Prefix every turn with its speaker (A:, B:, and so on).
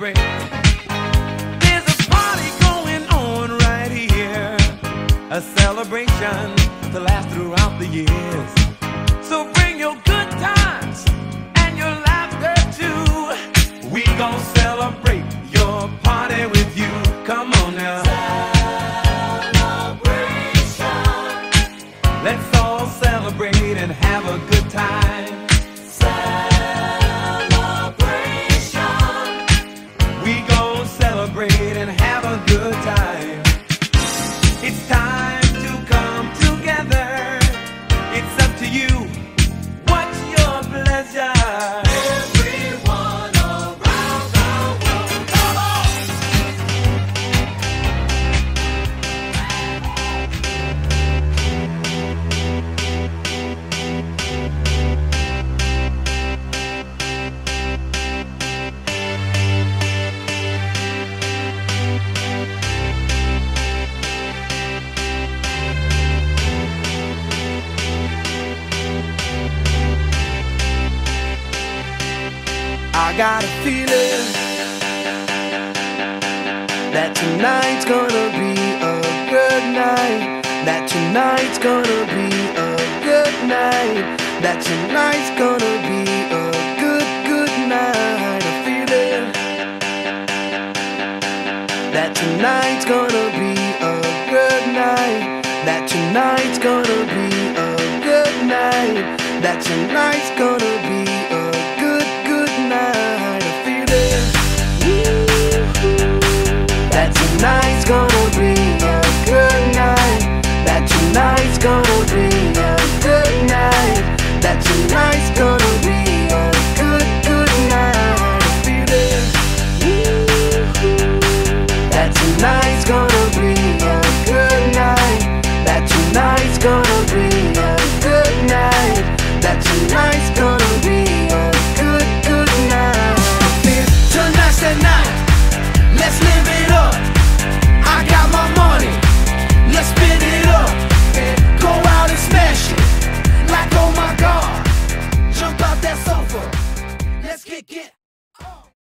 A: celebrate. There's a party going on right here, a celebration to last throughout the years. So bring your good times and your laughter too. We gon' celebrate your party with you. Come on now. Celebration. Let's all celebrate and have a good time. Celebration. We gon' celebrate and have a good time. It's time to come together. It's up to you. What's your pleasure? Everyone around the world, come on! I got a feeling that tonight's gonna be a good night. That tonight's gonna be a good night. That tonight's gonna be a good night. A feeling that tonight's gonna be a good night. That tonight's gonna be a good night. That tonight's gonna be a good night. A feeling that tonight